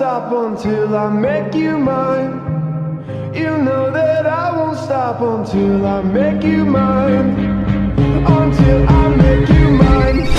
stop until I make you mine. You know that I won't stop until I make you mine. Until I make you mine.